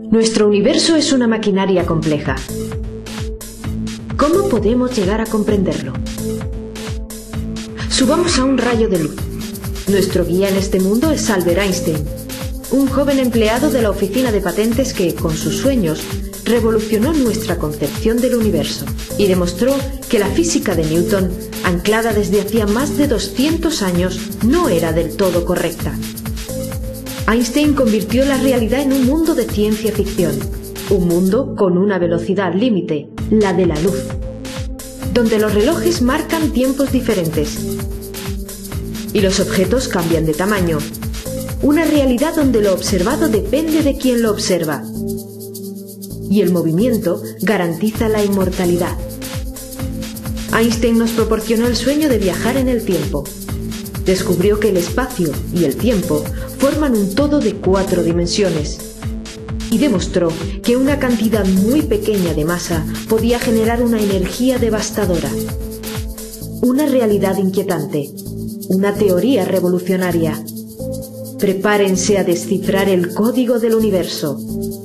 Nuestro universo es una maquinaria compleja. ¿Cómo podemos llegar a comprenderlo? Subamos a un rayo de luz. Nuestro guía en este mundo es Albert Einstein, un joven empleado de la oficina de patentes que, con sus sueños, revolucionó nuestra concepción del universo y demostró que la física de Newton, anclada desde hacía más de 200 años, no era del todo correcta. Einstein convirtió la realidad en un mundo de ciencia ficción, un mundo con una velocidad límite, la de la luz, donde los relojes marcan tiempos diferentes y los objetos cambian de tamaño, una realidad donde lo observado depende de quien lo observa y el movimiento garantiza la inmortalidad. Einstein nos proporcionó el sueño de viajar en el tiempo. Descubrió que el espacio y el tiempo forman un todo de 4 dimensiones y demostró que una cantidad muy pequeña de masa podía generar una energía devastadora. Una realidad inquietante, una teoría revolucionaria. Prepárense a descifrar el código del universo.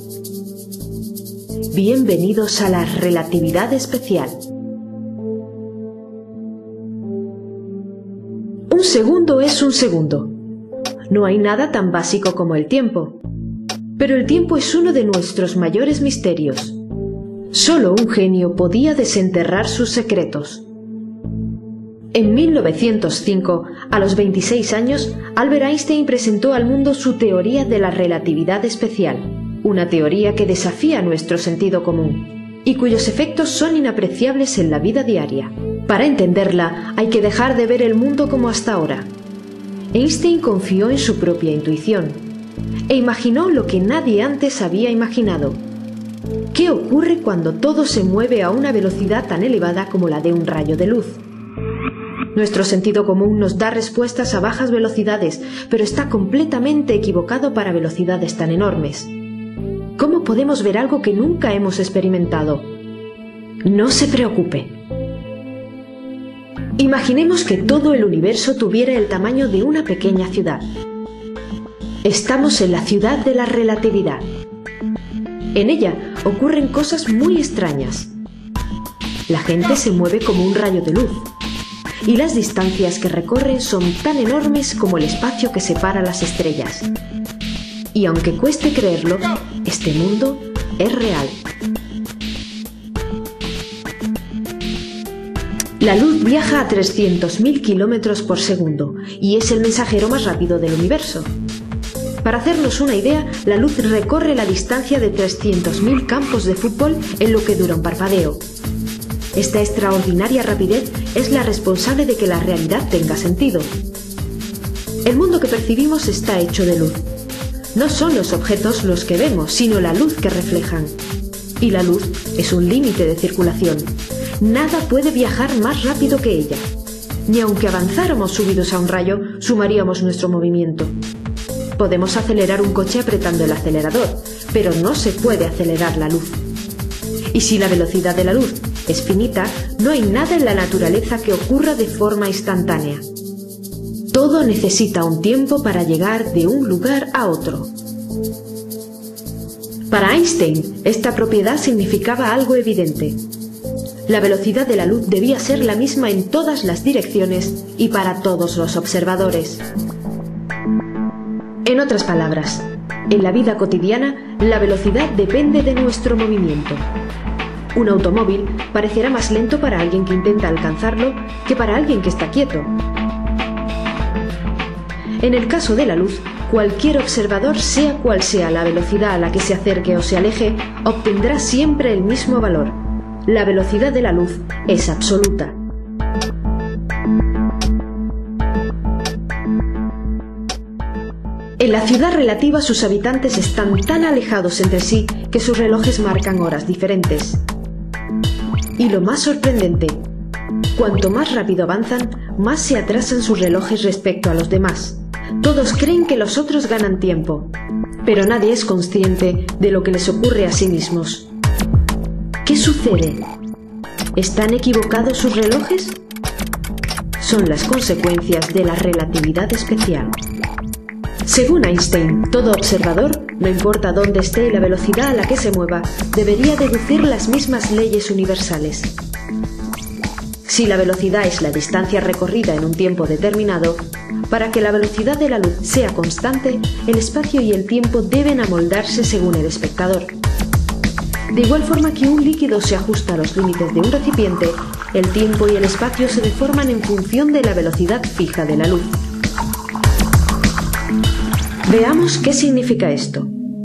Bienvenidos a la relatividad especial. Un segundo es un segundo. No hay nada tan básico como el tiempo. Pero el tiempo es uno de nuestros mayores misterios. Solo un genio podía desenterrar sus secretos. En 1905, a los 26 años, Albert Einstein presentó al mundo su teoría de la relatividad especial, una teoría que desafía nuestro sentido común y cuyos efectos son inapreciables en la vida diaria. Para entenderla, hay que dejar de ver el mundo como hasta ahora. Einstein confió en su propia intuición e imaginó lo que nadie antes había imaginado. ¿Qué ocurre cuando todo se mueve a una velocidad tan elevada como la de un rayo de luz? Nuestro sentido común nos da respuestas a bajas velocidades, pero está completamente equivocado para velocidades tan enormes. ¿Cómo podemos ver algo que nunca hemos experimentado? No se preocupe. Imaginemos que todo el universo tuviera el tamaño de una pequeña ciudad. Estamos en la ciudad de la relatividad. En ella ocurren cosas muy extrañas. La gente se mueve como un rayo de luz, y las distancias que recorren son tan enormes como el espacio que separa las estrellas. Y aunque cueste creerlo, este mundo es real. La luz viaja a 300.000 kilómetros por segundo y es el mensajero más rápido del universo. Para hacernos una idea, la luz recorre la distancia de 300.000 campos de fútbol en lo que dura un parpadeo. Esta extraordinaria rapidez es la responsable de que la realidad tenga sentido. El mundo que percibimos está hecho de luz. No son los objetos los que vemos, sino la luz que reflejan. Y la luz es un límite de circulación. Nada puede viajar más rápido que ella. Ni aunque avanzáramos subidos a un rayo, sumaríamos nuestro movimiento. Podemos acelerar un coche apretando el acelerador, pero no se puede acelerar la luz. Y si la velocidad de la luz es finita, no hay nada en la naturaleza que ocurra de forma instantánea. Todo necesita un tiempo para llegar de un lugar a otro. Para Einstein, esta propiedad significaba algo evidente. La velocidad de la luz debía ser la misma en todas las direcciones y para todos los observadores. En otras palabras, en la vida cotidiana, la velocidad depende de nuestro movimiento. Un automóvil parecerá más lento para alguien que intenta alcanzarlo que para alguien que está quieto. En el caso de la luz, cualquier observador, sea cual sea la velocidad a la que se acerque o se aleje, obtendrá siempre el mismo valor. La velocidad de la luz es absoluta. En la ciudad relativa sus habitantes están tan alejados entre sí que sus relojes marcan horas diferentes. Y lo más sorprendente, cuanto más rápido avanzan, más se atrasan sus relojes respecto a los demás. Todos creen que los otros ganan tiempo, pero nadie es consciente de lo que les ocurre a sí mismos. ¿Qué sucede? ¿Están equivocados sus relojes? Son las consecuencias de la relatividad especial. Según Einstein, todo observador No importa dónde esté y la velocidad a la que se mueva, debería deducir las mismas leyes universales. Si la velocidad es la distancia recorrida en un tiempo determinado, para que la velocidad de la luz sea constante, el espacio y el tiempo deben amoldarse según el espectador. De igual forma que un líquido se ajusta a los límites de un recipiente, el tiempo y el espacio se deforman en función de la velocidad fija de la luz. Veamos qué significa esto.